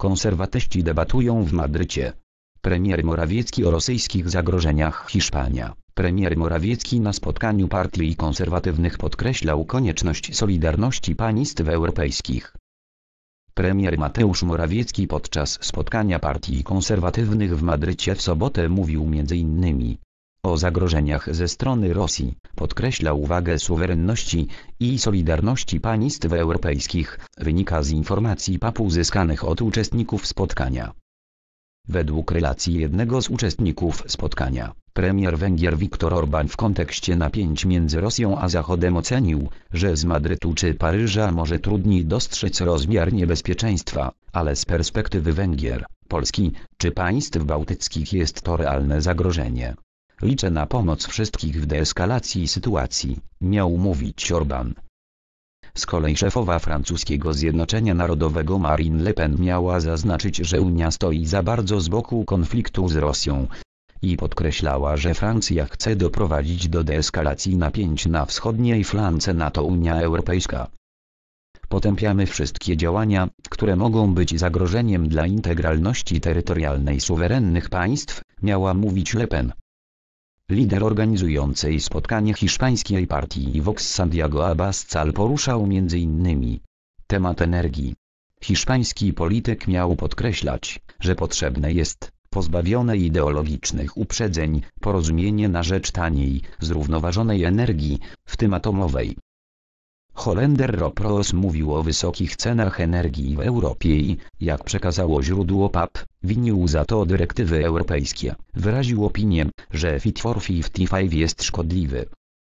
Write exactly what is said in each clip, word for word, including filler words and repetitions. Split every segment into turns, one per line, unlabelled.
Konserwatyści debatują w Madrycie. Premier Morawiecki o rosyjskich zagrożeniach. Hiszpania. Premier Morawiecki na spotkaniu partii konserwatywnych podkreślał konieczność solidarności państw europejskich. Premier Mateusz Morawiecki podczas spotkania partii konserwatywnych w Madrycie w sobotę mówił między innymi o zagrożeniach ze strony Rosji, podkreślał wagę suwerenności i solidarności państw europejskich, wynika z informacji P A P uzyskanych od uczestników spotkania. Według relacji jednego z uczestników spotkania, premier Węgier Viktor Orbán w kontekście napięć między Rosją a Zachodem ocenił, że z Madrytu czy Paryża może trudniej dostrzec rozmiar niebezpieczeństwa, ale z perspektywy Węgier, Polski czy państw bałtyckich jest to realne zagrożenie. Liczę na pomoc wszystkich w deeskalacji sytuacji, miał mówić Orbán. Z kolei szefowa francuskiego Zjednoczenia Narodowego Marine Le Pen miała zaznaczyć, że Unia stoi za bardzo z boku konfliktu z Rosją i podkreślała, że Francja chce doprowadzić do deeskalacji napięć na wschodniej flance NATO. Unia Europejska. Potępiamy wszystkie działania, które mogą być zagrożeniem dla integralności terytorialnej suwerennych państw, miała mówić Le Pen. Lider organizującej spotkanie hiszpańskiej partii Vox Santiago Abascal poruszał między innymi temat energii. Hiszpański polityk miał podkreślać, że potrzebne jest, pozbawione ideologicznych uprzedzeń, porozumienie na rzecz taniej, zrównoważonej energii, w tym atomowej. Holender Rob Roos mówił o wysokich cenach energii w Europie i, jak przekazało źródło P A P, winił za to dyrektywy europejskie. Wyraził opinię, że Fit for pięćdziesiąt pięć jest szkodliwy.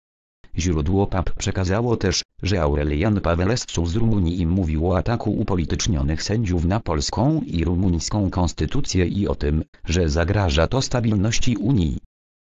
Źródło P A P przekazało też, że Aurelian Pawelescu z Rumunii mówił o ataku upolitycznionych sędziów na polską i rumuńską konstytucję i o tym, że zagraża to stabilności Unii.